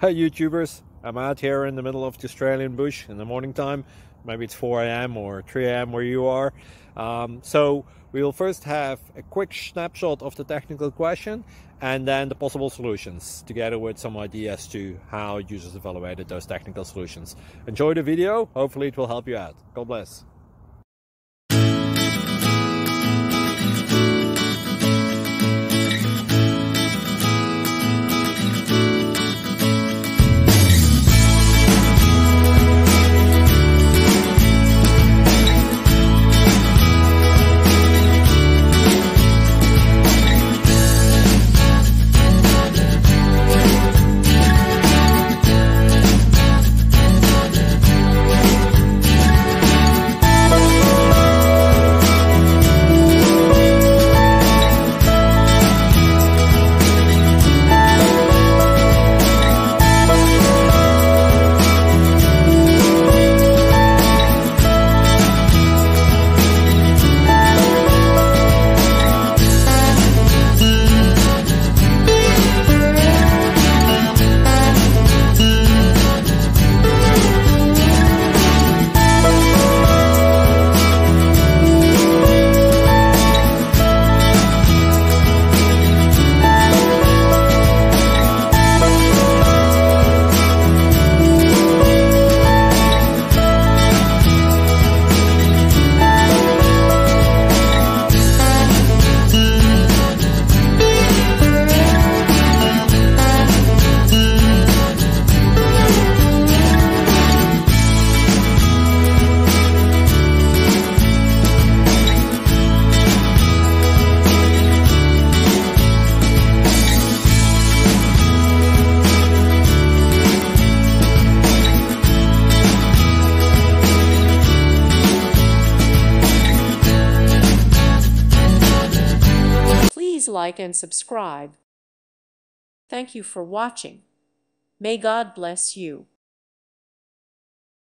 Hey YouTubers, I'm out here in the middle of the Australian bush in the morning time. Maybe it's 4 a.m. or 3 a.m. where you are. So we'll first have a quick snapshot of the technical question and then the possible solutions, together with some ideas to how users evaluated those technical solutions. Enjoy the video, hopefully it will help you out. God bless. Please like and subscribe. Thank you for watching. May God bless you.